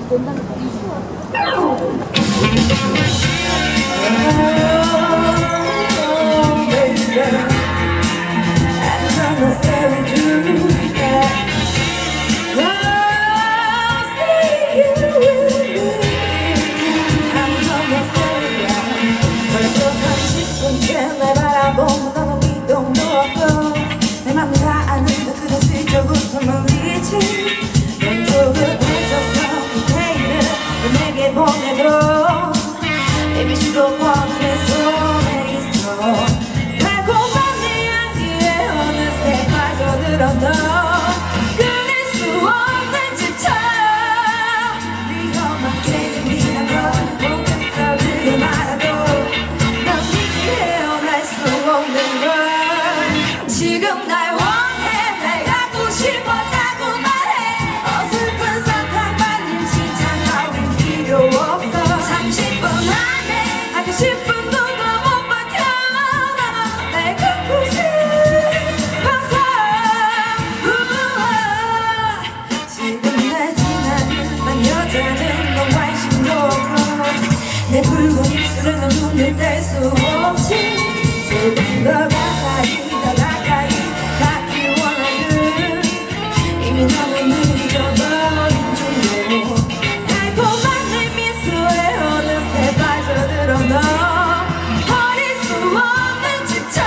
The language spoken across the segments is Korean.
내 붉은 입술은 눈을 뗄 수 없이 조금 더 가까이 닿기 원하는 이미 너무 늦어버린 중로 달콤한 내 미소에 어느새 빠져들어 너 버릴 수 없는 지쳐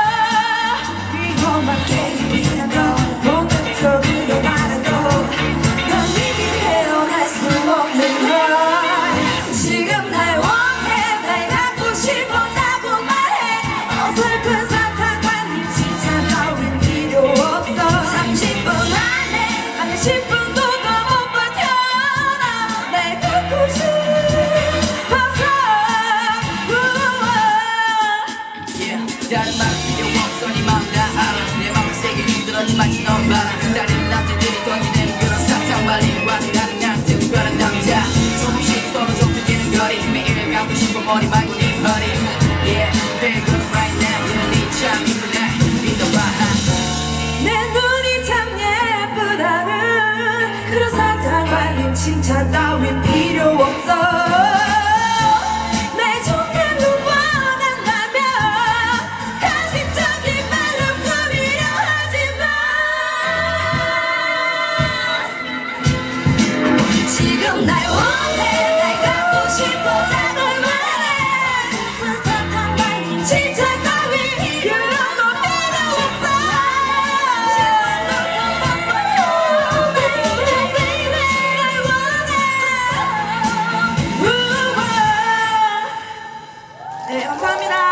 위험한 게임이란 걸 본능적으로 말해도 넌 이미 헤어날 수 없는 걸 지금 날 원해 날 갖고 싶었다고 말해 어설픈 사탕과 칭찬 따윈 필요 없어 30분 안에 한 10분도 더 못 버텨 날 갖고 싶어서 다른 말 필요 없어 네 맘 다 알아 내 맘을 세게 흔들었지 마치 넌 봐라 다른 남자들이 던지는 그런 사탕 발림과는 다른 난 특별한 남자 조금씩 서로 좁혀지는 거리 매일 갖고 싶어 머리 말고 네 허리 Yeah, feel good right now 눈이 참 이쁘네 믿어봐 내 눈이 참 예쁘다는 그런 사탕 발림 칭찬 따윈 필요 없어 날 정말로 원한다면 가식적인 말로 꾸미려 하지마 지금 날 원해 날 갖고 싶었다고 말해 슬픈 사탕 발림 칭찬 따윈 필요 없어 네, 감사합니다.